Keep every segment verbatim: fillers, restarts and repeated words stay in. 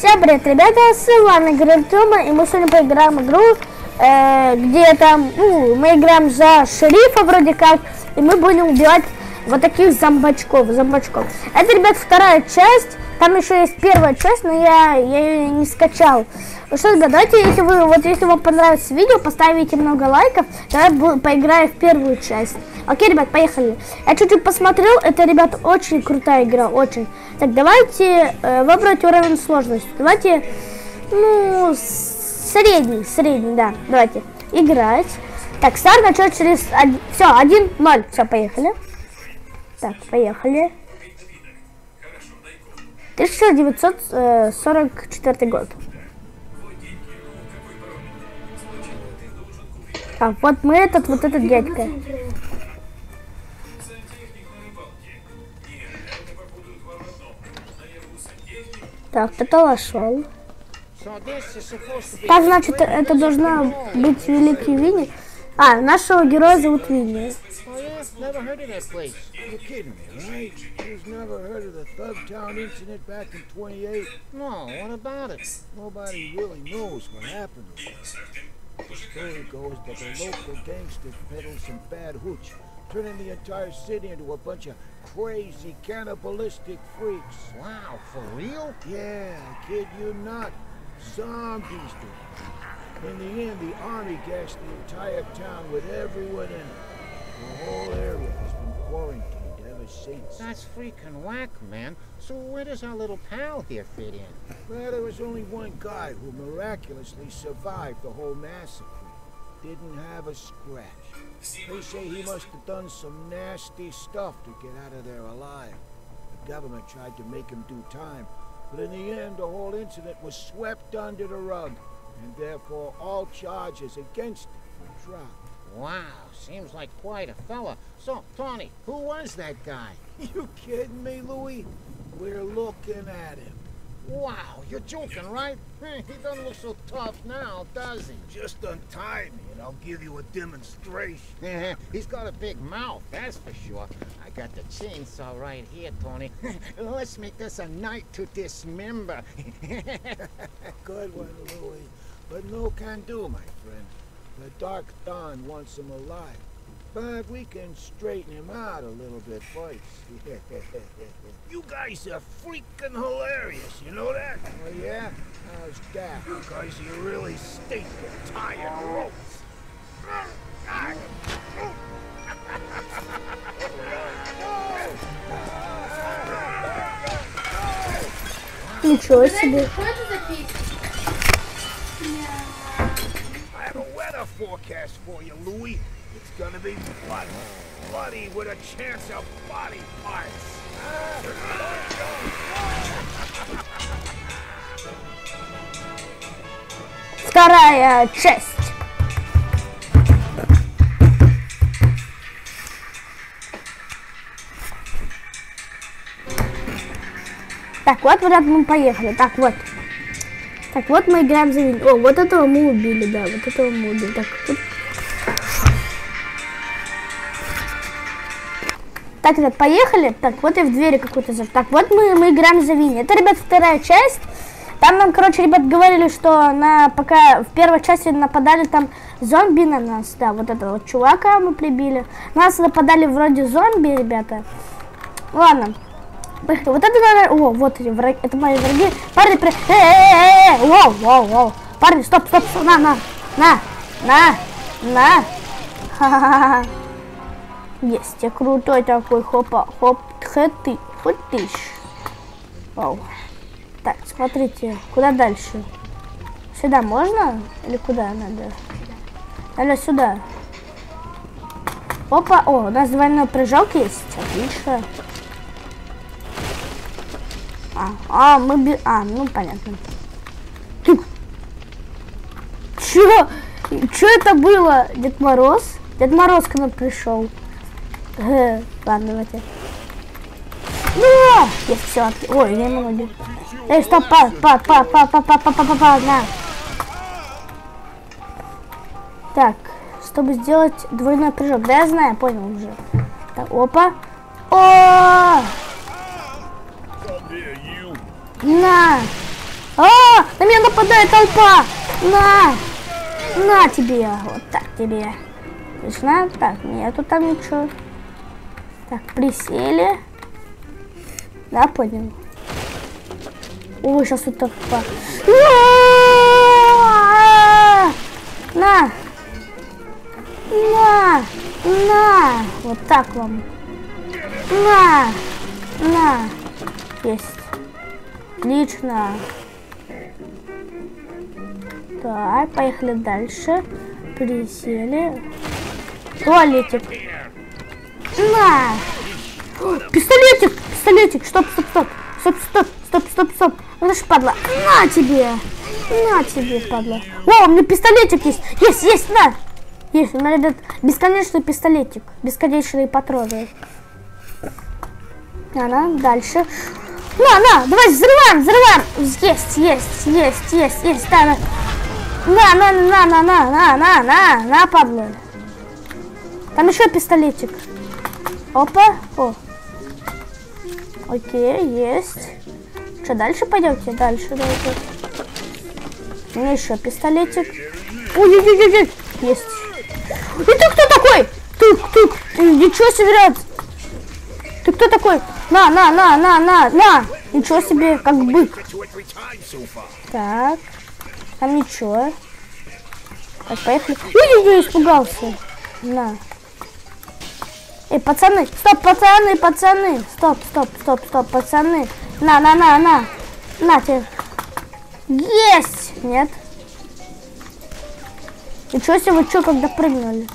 Всем привет, ребята, с вами Грантума, и мы сегодня поиграем игру, э, где там, ну, мы играем за шерифа вроде как, и мы будем убивать вот таких зомбачков, зомбачков. Это, ребят, вторая часть, там еще есть первая часть, но я, я ее не скачал. Ну что, ребят, давайте, если вы, вот если вам понравится видео, поставите много лайков, давай поиграем в первую часть. Окей, ребят, поехали. Я чуть-чуть посмотрел, это, ребят, очень крутая игра, очень. Так, давайте э, выбрать уровень сложности. Давайте, ну, средний, средний, да. Давайте играть. Так, старт начнет через... Один, все, один, ноль. Все, поехали. Так, поехали. тысяча девятьсот сорок четвёртый год. Так, вот мы этот, вот этот дядька. Так, кто-то вошел. Так, значит, это должна быть Великий Винни. А, нашего героя зовут Винни. Turning the entire city into a bunch of crazy cannibalistic freaks. Wow, for real? Yeah, I kid you not. Zombies do it. In the end, the army gassed the entire town with everyone in it. The whole area has been quarantined ever since. That's freaking whack, man. So where does our little pal here fit in? Well, there was only one guy who miraculously survived the whole massacre. Didn't have a scratch. They say he must have done some nasty stuff to get out of there alive. The government tried to make him do time, but in the end the whole incident was swept under the rug, and therefore all charges against him were dropped. Wow, seems like quite a fella. So, Tony, who was that guy? You kidding me, Louis? We're looking at him. Wow, you're joking, right? He doesn't look so tough now, does he? Just untie me and I'll give you a demonstration. He's got a big mouth, that's for sure. I got the chainsaw right here, Tony. Let's make this a night to dismember. Good one, Louis. But no can do, my friend. The Dark Dawn wants him alive. But we can straighten him out a little bit first. You guys are freaking hilarious, you know that? Oh yeah? How's that? Because you really stink of tired ropes. Ничего себе. I have a weather forecast for you, Louis. It's gonna be bloody, bloody with a chance of body parts. Вторая часть. Так, вот, ребят, мы поехали. Так, вот. Так, вот мы играем за Винни. О, вот этого мы убили, да, вот этого мы убили. Так, тут... Так, ребят, поехали. Так, вот и в двери какой-то зажг. Так, вот мы, мы играем за Винни. Это, ребят, вторая часть. Там нам, короче, ребят, говорили, что на пока в первой части нападали там зомби на нас. Да, вот этого вот чувака мы прибили. Нас нападали вроде зомби, ребята. Ладно. Поехали. Вот это... О, вот эти враги. Это мои враги. Парни, при... Эй-эй-эй! Воу, воу, воу. Парни, стоп, стоп, стоп. На, на, на, на, на. Ха-ха-ха. Есть, я крутой такой, хопа, хоп, хэты, футыш. Вау. Так, смотрите, куда дальше? Сюда можно? Или куда надо? Надо сюда. Опа, о, у нас двойной прыжок есть, отлично. А, а мы би... А, ну понятно. Тук. Чё? Чё это было? Дед Мороз? Дед Мороз к нам пришел. Ладно, давайте. Да! Есть все. Ой, я не могу. Эй, стоп, па, па, па, па, па, па, па, па, па, па, на. Так, чтобы сделать двойной прыжок. Да, я знаю, понял уже. Так, опа. О! На! А, на меня нападает толпа! На! На тебе! Вот так тебе. Отлично. Так, нету там ничего. Так, присели. Да, понял. Ой, сейчас вот так. На! На! На! Вот так вам. На! На! Есть. Отлично. Так, поехали дальше. Присели. Туалетик. На! О, пистолетик! Пистолетик! Стоп, стоп, стоп! Стоп, стоп, стоп, стоп, стоп! Ну ж, падла! На тебе! На тебе, падла! О, у меня пистолетик есть! Есть, есть, на! Есть, у меня, ребят, бесконечный пистолетик. Бесконечные патроны. На, на, дальше. На, на, давай взрываем, взрываем! Есть, есть, есть, есть, есть, да, на. На, на, на, на, на, на, на, на, на, падла. Там еще пистолетик. Опа, о. Окей, есть. Что, дальше пойдемте? Дальше, дальше. У меня еще пистолетик. Ой-ой-ой-ой, есть. И ты кто такой? Ты, ты, ты, ничего себе, ребят. Ты кто такой? На, на, на, на, на, на. Ничего себе, как бык. Так. Там ничего. Так, поехали. Ой-ой-ой, испугался. На. Эй, пацаны, стоп, пацаны, пацаны. Стоп, стоп, стоп, стоп, пацаны. На, на, на, на. На тебе. Есть! Нет. Ничего себе, вы что, когда прыгнули?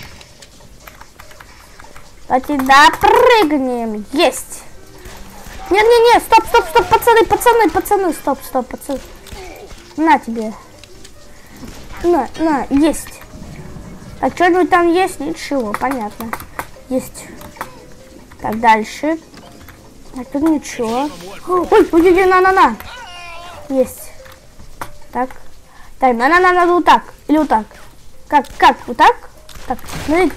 Давайте допрыгнем. Есть. Не-не-не, стоп, стоп, стоп, пацаны, пацаны, пацаны, стоп, стоп, пацаны. На тебе. На, на, есть. Так, что-нибудь там есть? Ничего, понятно. Есть. Так, дальше. Так, тут ничего. Ой, ой, ой, на-на-на. Есть. Так. Так, на-на-на, надо вот так. Или вот так. Как, как, вот так? Так, смотрите.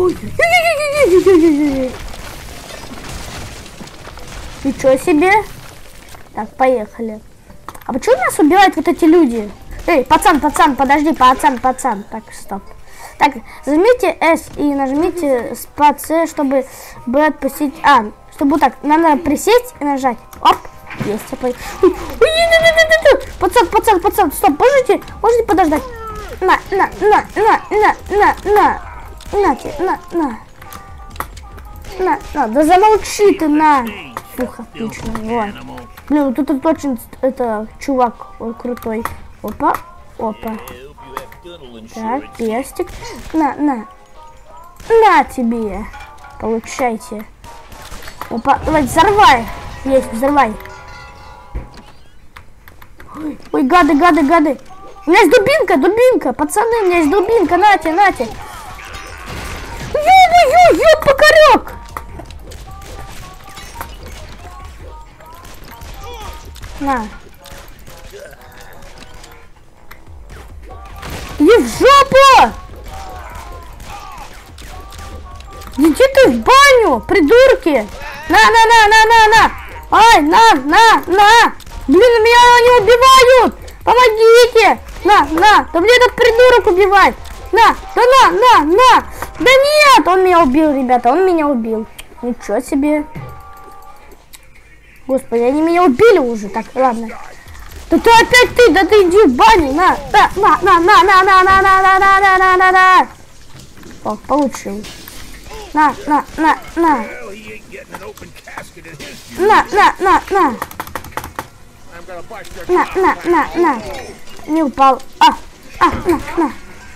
Ничего себе. Так, поехали. А почему нас убивают вот эти люди? Эй, пацан, пацан, подожди, пацан, пацан. Так, стоп. Так, зажмите S и нажмите спад C, чтобы бы отпустить... А, чтобы вот так, нам надо присесть и нажать. Оп, есть. Пацан, пацан, пацан, стоп, можете, можете подождать? На, на, на, на, на, на, на. На тебе, на, на. На, на, да замолчи ты, на. Фух, отлично, вот. Блин, вот этот очень, это, чувак, он крутой. Опа, опа. Так, перстик. На, на. На тебе. Получайте. Опа, давай, взорвай. Есть, взорвай. Ой, ой, гады, гады, гады. У меня есть дубинка, дубинка. Пацаны, у меня есть дубинка. Нате, нате. Ё-ё-ё, покорёк. На. Иди в жопу! Иди ты в баню, придурки! На, на, на, на, на, на! Ай, на, на, на! Блин, меня они убивают! Помогите! На, на! Да мне этот придурок убивает! На, да на, на, на! Да нет! Он меня убил, ребята, он меня убил. Ничего себе. Господи, они меня убили уже. Так, ладно. Да ты опять ты, да ты иди в баню, на, на, на, на, на, на, на, на, на, на, на, на, на, на, на. О, получил. На, на, на, на. На, на, на, на. На, на, на, на. Не упал. А, а, на, на.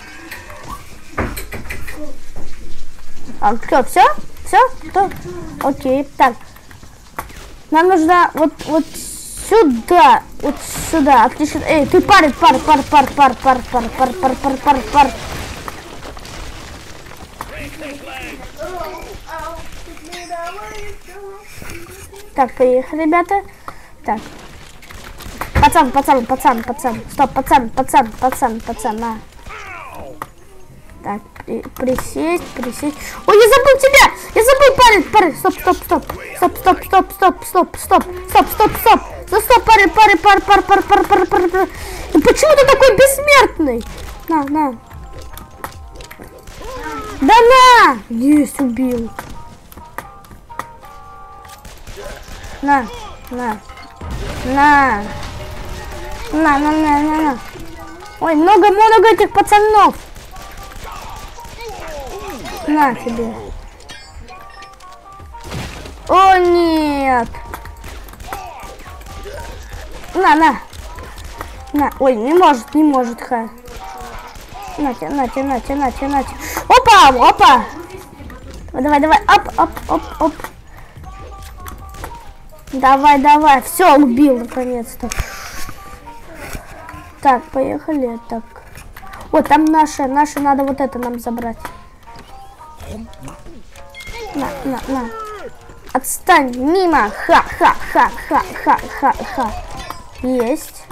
А, что, все? Все? Кто? Окей, так. Нам нужно вот, вот сюда, вот сюда, отлично. Эй, ты пар, пар, пар, пар, пар, пар, пар, пар, пар, пар, пар, пар. Так, поехали, ребята. Так. Пацан, пацан, пацан, пацан. Стоп, пацан, пацан, пацан, пацан, на. Так, при, присесть, присесть. Ой, я забыл тебя! Я забыл, парень, парень. Стоп, стоп, стоп. Стоп, стоп, стоп, стоп, стоп, стоп, стоп, стоп, стоп. За сто, пары, пары, пар, пар, пар, пар, пар, пар, пар. И почему ты такой бессмертный? На, на. Да на! Есть, убил. На, на. На. На, на, на, на, на. Ой, много-много этих пацанов. На тебе. О, нет. На, на. На. Ой, не может, не может, ха. Нате, нате, нате, нате, нате. Опа, опа. Давай, давай, оп, оп, оп, оп. Давай, давай. Все, убил, наконец-то. Так, поехали. Так. Вот, там наша, наша, надо вот это нам забрать. На, на, на. Отстань, мимо. Ха, ха, ха, ха, ха, ха, ха. Есть.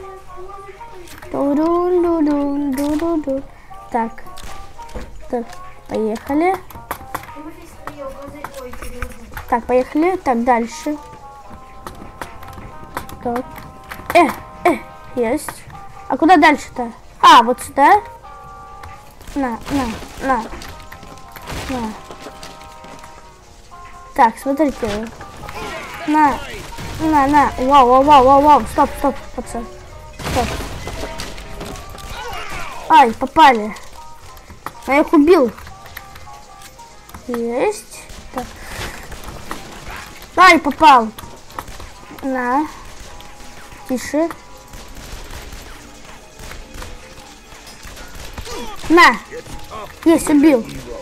Ду-ду-ду-ду-ду-ду. Так. Так, поехали. Так, поехали. Так, дальше. Так. Э, э, есть. А куда дальше-то? А, вот сюда. На, на, на. На. Так, смотрите. На, на, на. Вау, вау, вау, вау, вау. Стоп, стоп, пацан. Стоп. Ай, попали. Я их убил. Есть. Так. Ай, попал. На. Тише. На. Есть, убил.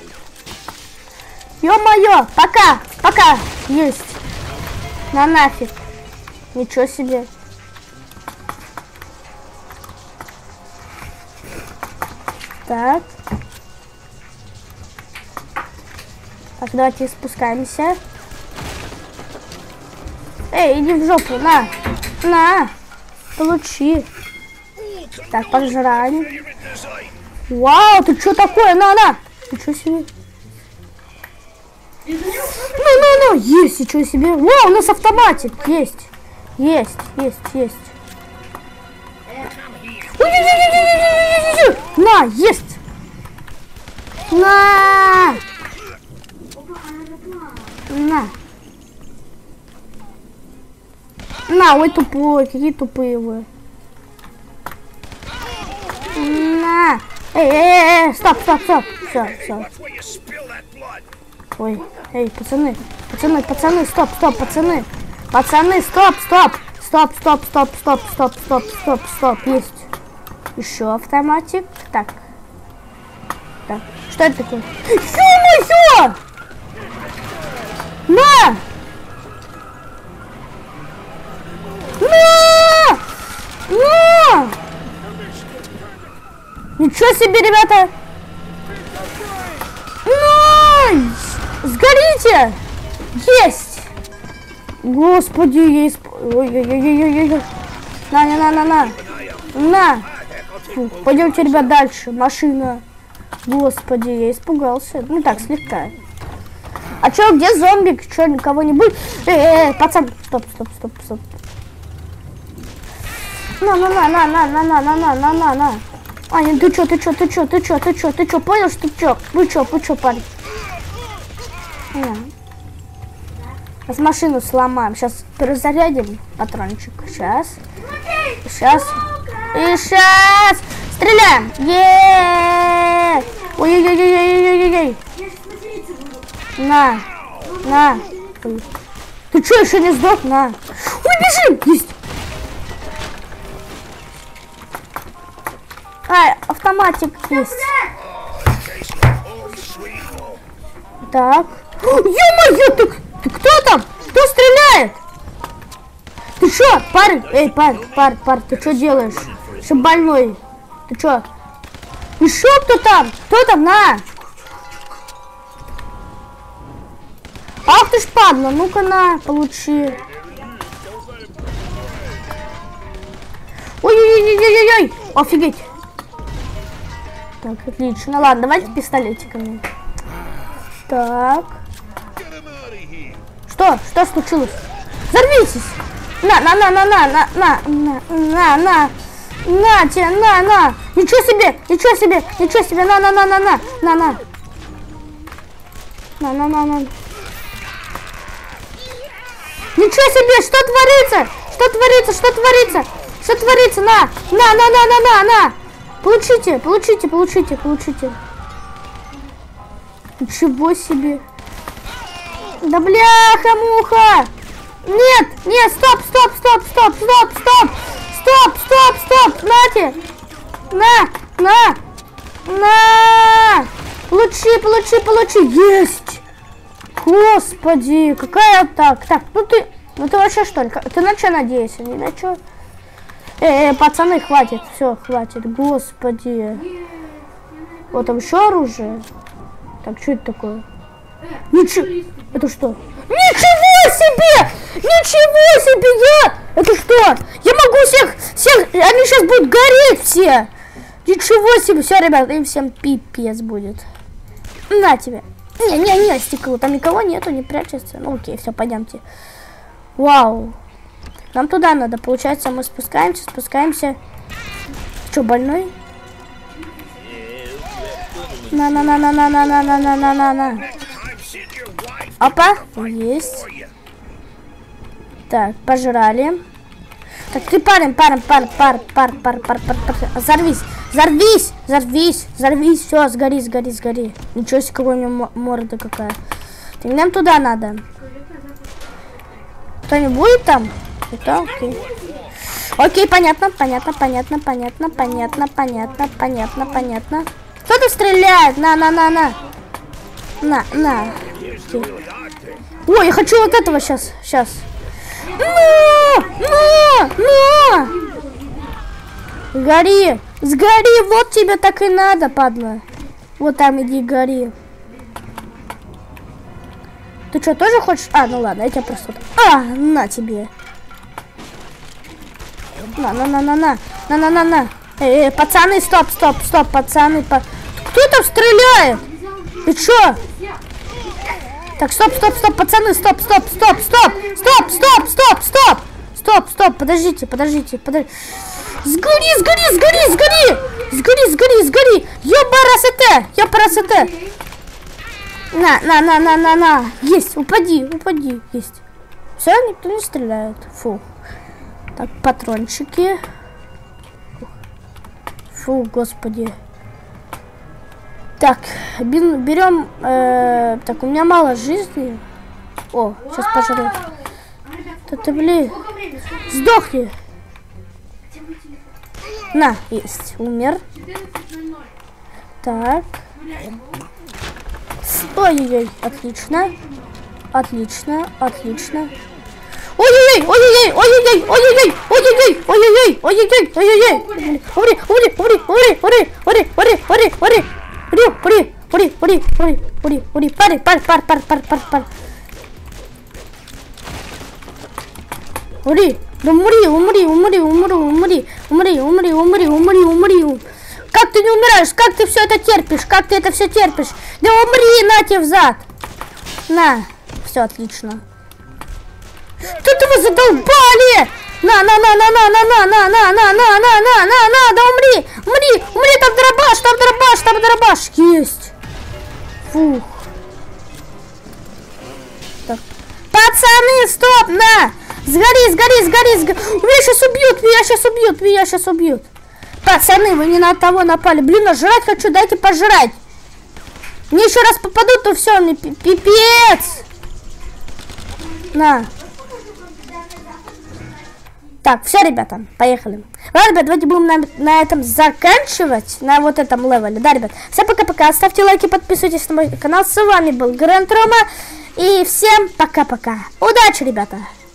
Ё-моё, пока, пока. Есть. На нафиг. Ничего себе. Так. Так, давайте спускаемся. Эй, иди в жопу, на. На. Получи. Так, пожрань. Вау, ты что такое? На, на. Ничего себе. Ну, ну, ну, есть, ничего себе. Вау, у нас автоматик. Есть. Есть, есть, есть. На, есть. На. На. На, ой, тупой, какие тупые вы. На. Эй, эй, эй, стоп, стоп, стоп. Все, все. Ой, эй, пацаны, пацаны, пацаны, стоп, стоп, пацаны. Пацаны, стоп, стоп. Стоп, стоп, стоп, стоп, стоп, стоп, стоп, стоп. Есть. Еще автоматик. Так. Так. Что это такое? Ё-моё! На! На! На! Ничего себе, ребята! Найс! Сгорите! Есть! Господи, есть... Ой-ой-ой-ой-ой-ой. На, на, на, на, на. На! Фу, пойдемте, ребят, дальше. Машина. Господи, я испугался. Ну так, слегка. А чё, где зомбик? Чё, никого не будет? Эй, эй, эй, пацан. Стоп, стоп, стоп, стоп. На, на, на, на, на, на, на, на, на, на, на, на. Аня, ты чё, ты чё, ты чё, ты чё, ты чё, ты чё, понял, что ты чё? Вы чё, вы чё, парень? На. Сейчас машину сломаем. Сейчас перезарядим патрончик. Сейчас. Сейчас. И сейчас. Стреляем. Еее. Ой-ой-ой-ой-ой-ой-ой. На. На. Ты что, еще не сдох? На. Ой, бежим. Есть. Ай, автоматик есть. Так. Ё-моё, ты, ты кто там? Кто стреляет? Ты что, парень? Эй, парень, парень, парень, ты что делаешь? Что больной? Ты что? Еще кто там? Кто там? На! Ах ты ж падла, ну-ка на, получи. Ой-ой-ой-ой-ой-ой! Офигеть! Так, отлично. Ладно, давайте пистолетиками. Так. Что? Что случилось? Взорвитесь! На, на, на, на, на, на, на, на, на, на. На тебе, на, на. Ничего себе, ничего себе, ничего себе. На, на, на, на, на, на, на. На, на, на, на. Ничего себе, что творится? Что творится, что творится? Что творится? На, на, на, на, на, на, на. Получите, получите, получите, получите. Ничего себе. Да бляха-муха. Нет, нет, стоп, стоп, стоп, стоп, стоп, стоп. Стоп, стоп, стоп, нате. На, на, на. Получи, получи, получи. Есть. Господи, какая так. Так, ну ты, ну ты вообще что ли? Ты на что надеешься? Не на что? Э, э, пацаны, хватит, все, хватит. Господи. Вот там еще оружие. Так, что это такое? Ничего. Это что? Ничего себе! Ничего себе! Я! Это что? Я могу всех, всех, они сейчас будут гореть все. Ничего себе! Все, ребят, им всем пипец будет. На тебе. Не-не-не, стекло. Там никого нету, не прячется. Ну окей, все, пойдемте. Вау. Нам туда надо. Получается, мы спускаемся, спускаемся. Что, больной? На-на-на-на-на-на-на-на-на-на-на. Опа, есть. Так, пожрали. Так, ты парень, парень, парень, парень, парень, парень, парень, парень. Взорвись, взорвись, взорвись, взорвись, все, сгори, сгори, сгори. Ничего себе, какой у него морда какая. Так, нам туда надо. Кто-нибудь будет там? Это окей. Окей, понятно, понятно, понятно, понятно, понятно, понятно, понятно, понятно. Кто-то стреляет, на, на, на, на. На, на. Ой, я хочу вот этого сейчас, сейчас. На, на, на. Гори, сгори, вот тебе так и надо, падла. Вот там иди, гори. Ты что, тоже хочешь? А, ну ладно, я тебя просто... А, на тебе. На, на, на, на, на, на, на, на, на. Эй, пацаны, стоп, стоп, стоп, пацаны. По... Кто там стреляет? Ты чё? Так, стоп, стоп, стоп, пацаны, стоп, стоп, стоп, стоп, стоп, стоп, стоп, стоп, стоп, стоп, подождите, подождите, подождите. Сгори, сгори, сгори, сгори, сгори, сгори, сгори. Ёбарасете, ёбарасете. На, на, на, на, на, на. Есть, упади, упади, есть. Все, никто не стреляет. Фу. Так, патрончики. Фу, господи. Так, берем... Э, так, у меня мало жизни. О, сейчас пожру. Да ты, блин. Сдохни. На, есть. Умер. Так. Ой-ой-ой, отлично. Отлично, отлично. Ой-ой-ой, ой-ой-ой, ой-ой-ой, ой-ой-ой, ой-ой-ой, ой-ой-ой, ой-ой-ой, ой-ой-ой. Ури, ури, ури, ури, ури, ури, ури, ури, ури. Ури, ури, ури, ури, ури, ури, ури, пари, пари, пар, пар, пар, пар, пар. Ури, да умри, умри, умри, умри, умри, умри, умри, умри, умри, умри. Как ты не умираешь? Как ты все это терпишь? Как ты это все терпишь? Да умри, на тебе взад. На, все отлично. Тут его задолбали! На, на, на, на, на, на, на, на, на, на, на, на, на, на, на, да умри! Умри! Умри, там дробаш, там дробаш, там дробаш! Есть! Фух. Так. Пацаны, стоп, на! Сгори, сгори, сгори, сгори! Меня сейчас убьют, меня сейчас убьют, меня сейчас убьют! Пацаны, вы не на того напали. Блин, а жрать хочу, дайте пожрать! Мне еще раз попадут, то все, мне пипец! На! Так, все, ребята, поехали. Ладно, ребят, давайте будем на, на этом заканчивать, на вот этом левеле. Да, ребят, всем пока-пока, ставьте лайки, подписывайтесь на мой канал. С вами был Гранд Рома, и всем пока-пока. Удачи, ребята!